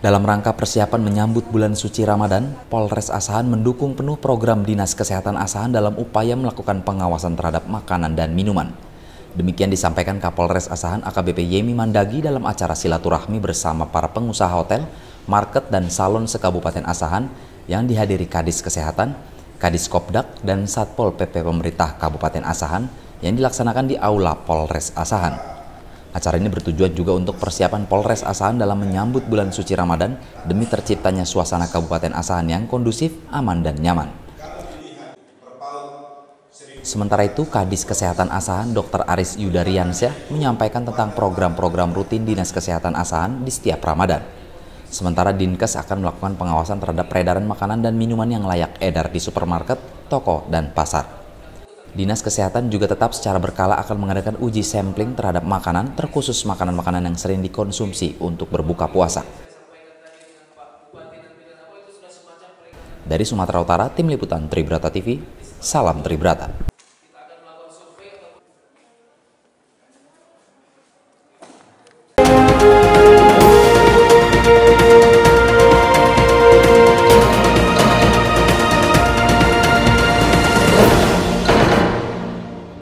Dalam rangka persiapan menyambut bulan suci Ramadan, Polres Asahan mendukung penuh program Dinas Kesehatan Asahan dalam upaya melakukan pengawasan terhadap makanan dan minuman. Demikian disampaikan Kapolres Asahan AKBP Yemi Mandagi dalam acara silaturahmi bersama para pengusaha hotel, market, dan salon se-Kabupaten Asahan yang dihadiri Kadis Kesehatan, Kadis Kopdak, dan Satpol PP Pemerintah Kabupaten Asahan yang dilaksanakan di Aula Polres Asahan. Acara ini bertujuan juga untuk persiapan Polres Asahan dalam menyambut bulan suci Ramadan demi terciptanya suasana Kabupaten Asahan yang kondusif, aman, dan nyaman. Sementara itu, Kadis Kesehatan Asahan Dr. Aris Yudariansyah menyampaikan tentang program-program rutin Dinas Kesehatan Asahan di setiap Ramadan. Sementara Dinkes akan melakukan pengawasan terhadap peredaran makanan dan minuman yang layak edar di supermarket, toko, dan pasar. Dinas Kesehatan juga tetap secara berkala akan mengadakan uji sampling terhadap makanan, terkhusus makanan-makanan yang sering dikonsumsi untuk berbuka puasa. Dari Sumatera Utara, Tim Liputan Tribrata TV, salam Tribrata.